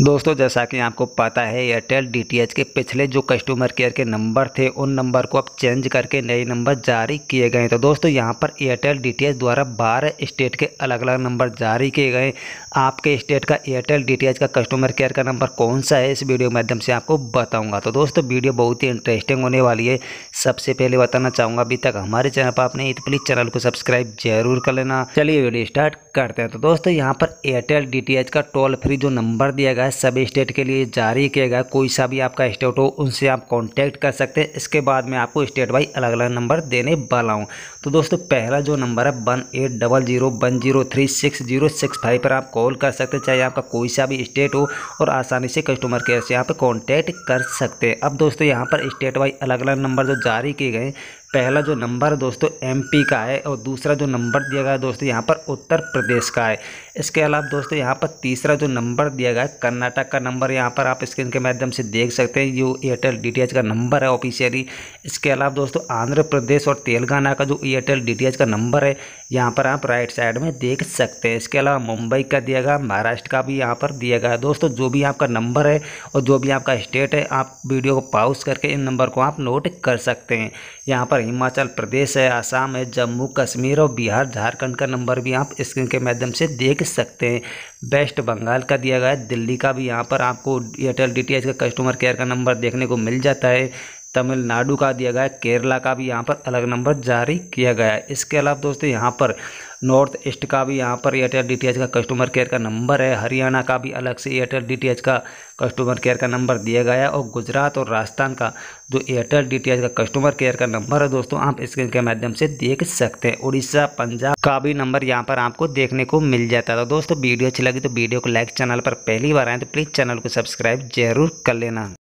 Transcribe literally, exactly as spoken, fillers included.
दोस्तों जैसा कि आपको पता है एयरटेल डीटीएच के पिछले जो कस्टमर केयर के नंबर थे उन नंबर को अब चेंज करके नए नंबर जारी किए गए। तो दोस्तों यहाँ पर एयरटेल डीटीएच द्वारा बारह स्टेट के अलग अलग नंबर जारी किए गए। आपके स्टेट का एयरटेल डीटीएच का कस्टमर केयर का नंबर कौन सा है इस वीडियो के माध्यम से आपको बताऊँगा। तो दोस्तों वीडियो बहुत ही इंटरेस्टिंग होने वाली है। सबसे पहले बताना चाहूँगा अभी तक हमारे चैनल पर आपने तो प्लीज़ चैनल को सब्सक्राइब जरूर कर लेना। चलिए वीडियो स्टार्ट करते हैं। तो दोस्तों यहाँ पर एयरटेल डीटीएच का टोल फ्री जो नंबर दिया गया है सभी स्टेट के लिए जारी किया गया। कोई सा भी आपका स्टेट हो उनसे आप कांटेक्ट कर सकते हैं। इसके बाद मैं आपको स्टेट वाइज अलग अलग नंबर देने वाला हूं। तो दोस्तों पहला जो नंबर है one eight double zero one zero three six zero six five पर आप कॉल कर सकते हैं, चाहे आपका कोई सा भी स्टेट हो, और आसानी से कस्टमर केयर से यहाँ पर कॉन्टैक्ट कर सकते हैं। अब दोस्तों यहाँ पर स्टेट वाइज अलग अलग नंबर जो जारी किए गए, पहला जो नंबर दोस्तों एमपी का है और दूसरा जो नंबर दिया गया है दोस्तों यहाँ पर उत्तर प्रदेश का है। इसके अलावा दोस्तों यहाँ पर तीसरा जो नंबर दिया गया है कर्नाटक का नंबर, यहाँ पर आप स्क्रीन के माध्यम से देख सकते हैं जो एयरटेल डीटीएच का नंबर है ऑफिशियली। इसके अलावा दोस्तों आंध्र प्रदेश और तेलंगाना का जो एयरटेल डीटीएच का नंबर है यहाँ पर आप राइट साइड में देख सकते हैं। इसके अलावा मुंबई का दिया गया, महाराष्ट्र का भी यहाँ पर दिया गया है। दोस्तों जो भी आपका नंबर है और जो भी आपका स्टेट है आप वीडियो को पॉज करके इन नंबर को आप नोट कर सकते हैं। यहाँ पर हिमाचल प्रदेश है, आसाम है, जम्मू कश्मीर और बिहार झारखंड का नंबर भी आप स्क्रीन के माध्यम से देख सकते हैं। वेस्ट बंगाल का दिया गया है, दिल्ली का भी यहाँ पर आपको एयरटेल डीटीएच का कस्टमर केयर का नंबर देखने को मिल जाता है। तमिलनाडु का दिया गया है, केरला का भी यहाँ पर अलग नंबर जारी किया गया है। इसके अलावा दोस्तों यहाँ पर नॉर्थ ईस्ट का भी यहाँ पर एयरटेल डीटीएच का कस्टमर केयर का नंबर है। हरियाणा का भी अलग से एयरटेल डीटीएच का कस्टमर केयर का नंबर दिया गया है। और गुजरात और राजस्थान का जो एयरटेल डीटीएच का कस्टमर केयर का नंबर है दोस्तों आप स्क्रीन के माध्यम से देख सकते हैं। उड़ीसा पंजाब का भी नंबर यहाँ पर आपको देखने को मिल जाता है। तो दोस्तों वीडियो अच्छी लगी तो वीडियो को लाइक, चैनल पर पहली बार आए तो प्लीज़ चैनल को सब्सक्राइब जरूर कर लेना।